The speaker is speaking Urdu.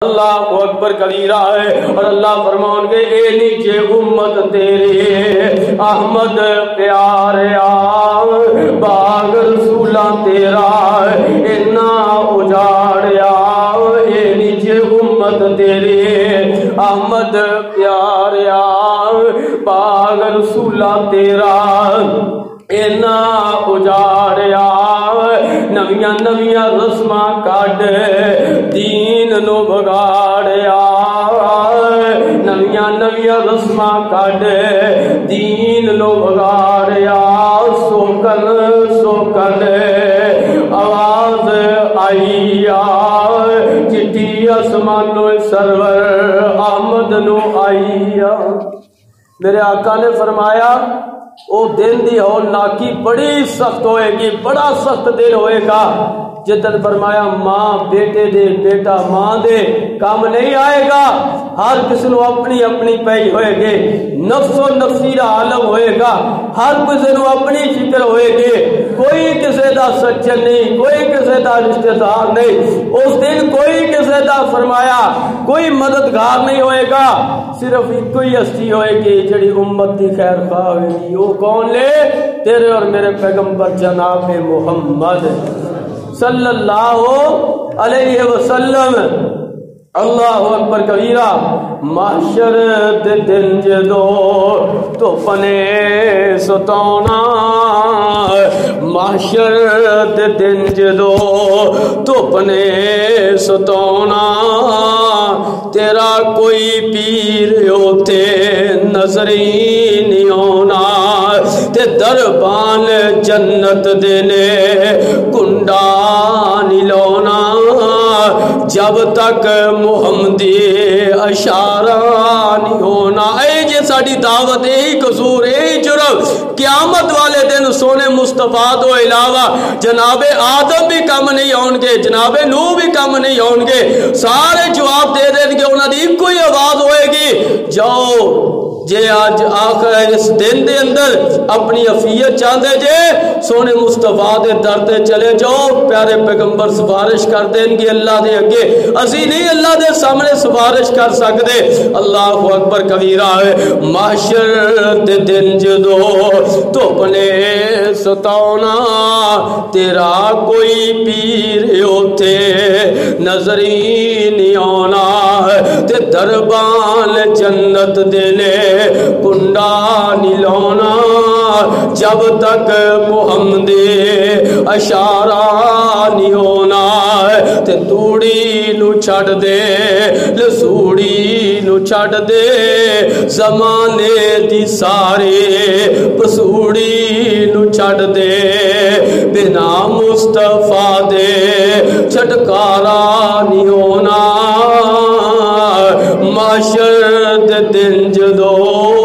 اللہ اکبر کبیرہ ہے۔ اور اللہ فرمان کے اے نیچے امت تیرے احمد پیاریا باغ رسولہ تیرا اینا اجاڑیا، اے نیچے امت تیرے احمد پیاریا باغ رسولہ تیرا اینا اجاڑیا، نویاں نویاں رسماں کڈ دین نو بگاڑیا، نویاں نویاں رسماں کڈ دین نو بگاڑیا، سوکن سوکن آواز آئی چٹھی آسمانو سرور احمد نو آئی۔ میرے آقا نے فرمایا او دن دی ہولناکی بڑی سخت ہوئے گی، بڑا سخت دن ہوئے گا جدن فرمایا ماں بیٹے دے بیٹا ماں دے کام نہیں آئے گا، ہر کسی نو اپنی اپنی پئی ہوئے گے، نفس و نفسی دا عالم ہوئے گا، ہر کسی نو اپنی فکر ہوئے گے، کوئی کسی دا سجن نہیں، کوئی کسی دا رشتہ دار نہیں، اس دن کوئی کسی دا فرمایا کوئی مددگار نہیں ہوئے گا، صرف ایک کوئی ہستی ہوئے گی جڑی امت دی خیر خواہ ہوئے گی، وہ کون لے؟ تیرے اور میرے پیغمبر جناب محمد صلی اللہ علیہ وسلم۔ اللہ اکبر کبیرہ۔ محشر دے دن جدو تو پنے ستونا، محشر دے دن جدو تو پنے ستونا، تیرا کوئی پیر ہوتے نظر ہی نہیں ہونا، تے دربان جنت دینے کنڈا نہیں لونا، جب تک محمدی اشارہ نہیں ہونا۔ اے جے ساڑی دعوت یہی قصور یہی جرم، قیامت والے دن سونے مصطفیٰ تو علاوہ جناب آدم بھی کم نہیں ہونگے، جناب نوح بھی کم نہیں ہونگے، سارے جواب دے دیں گے، انہاں دی کوئی آواز ہوئے گی، جاؤ جے آج آخر اس دن دے اندر اپنی عفیت چاندے جے سونے مصطفیٰ دے درتے چلے جاؤ، پیارے پیغمبر سفارش کر دیں گے اللہ دے اگے، اسی نہیں اللہ دے سامنے سفارش کر سکتے۔ اللہ اکبر کبیرہ ہے۔ محشر دے دن جدو تو پنے ستونا، تیرا کوئی پیر ہوتے نظر ہی نہیں آنا، تے دربان جنت دینے کنڈا نہیں لونا، جب تک محمد اشارہ نہیں ہونا، تے توڑی نو چھڑ دے لسوڑی نو چھڑ دے، زمانے دی سارے پسوڑی نو چھڑ دے، بنا مصطفیٰ دے چھٹکارا نہیں ہونا، محشر دے دن جدو